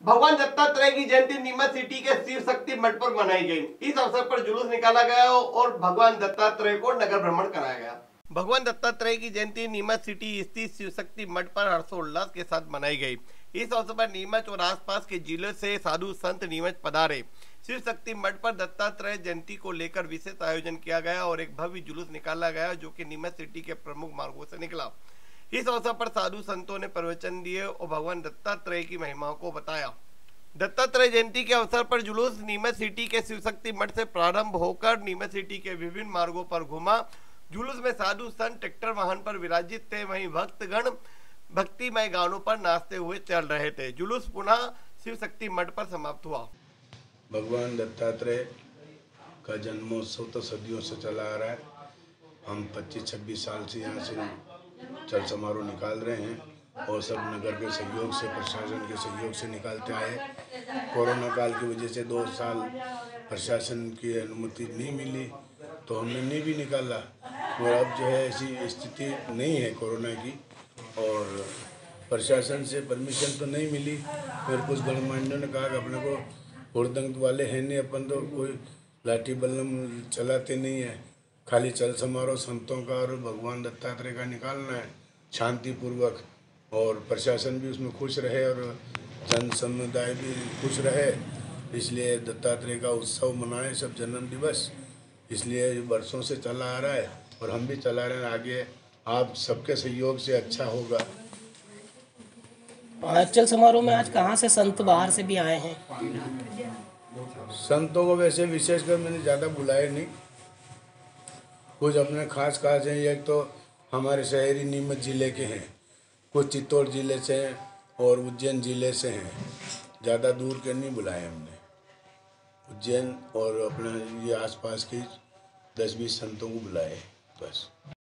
भगवान दत्तात्रेय की जयंती नीमच सिटी के शिव शक्ति मठ पर मनाई गई। इस अवसर पर जुलूस निकाला गया और भगवान दत्तात्रेय को नगर भ्रमण कराया गया। भगवान दत्तात्रेय की जयंती नीमच सिटी स्थित शिव शक्ति मठ पर हर्षोल्लास के साथ मनाई गई। इस अवसर पर नीमच और आसपास के जिलों से साधु संत नीमच पधारे। शिव शक्ति मठ पर दत्तात्रेय जयंती को लेकर विशेष आयोजन किया गया और एक भव्य जुलूस निकाला गया जो कि नीमच सिटी के प्रमुख मार्गों से निकला। इस अवसर पर साधु संतों ने प्रवचन दिए और भगवान दत्तात्रेय की महिमाओं को बताया। दत्तात्रेय जयंती के अवसर पर जुलूस नीमच सिटी के शिव शक्ति मठ से प्रारंभ होकर नीमच सिटी के विभिन्न मार्गों पर घुमा। जुलूस में साधु संत ट्रैक्टर वाहन पर विराजित थे, वहीं भक्तगण भक्तिमय गानों पर नाचते हुए चल रहे थे। जुलूस पुनः शिव शक्ति मठ पर समाप्त हुआ। भगवान दत्तात्रेय का जन्मोत्सव तो सदियों से चला आ रहा है। हम 25-26 साल से यहाँ से चल समारोह निकाल रहे हैं और सब नगर के सहयोग से, प्रशासन के सहयोग से निकालते आए। कोरोना काल की वजह से 2 साल प्रशासन की अनुमति नहीं मिली तो हमने नहीं भी निकाला और अब जो है ऐसी स्थिति नहीं है कोरोना की और प्रशासन से परमिशन तो नहीं मिली। फिर कुछ गणमान्यों ने कहा कि अपने को हुड़दंग वाले हैं नहीं, अपन तो कोई लाठी बल्लम चलाते नहीं है, खाली चल समारोह संतों का और भगवान दत्तात्रेय का निकालना है शांतिपूर्वक और प्रशासन भी उसमें खुश रहे और जन समुदाय भी खुश रहे। इसलिए दत्तात्रेय का उत्सव मनाए सब जन्म दिवस, इसलिए वर्षों से चला आ रहा है और हम भी चला रहे हैं। आगे आप सबके सहयोग से अच्छा होगा। चल समारोह में आज कहाँ से संत बाहर से भी आए हैं? संतों को वैसे विशेषकर मैंने ज़्यादा बुलाए नहीं, कुछ अपने खास हैं। एक तो हमारे शहरी नीमच जिले के हैं, कुछ चित्तौड़ जिले से हैं और उज्जैन जिले से हैं। ज़्यादा दूर के नहीं बुलाए हमने। उज्जैन और अपने ये आसपास के 10-20 संतों को बुलाए बस।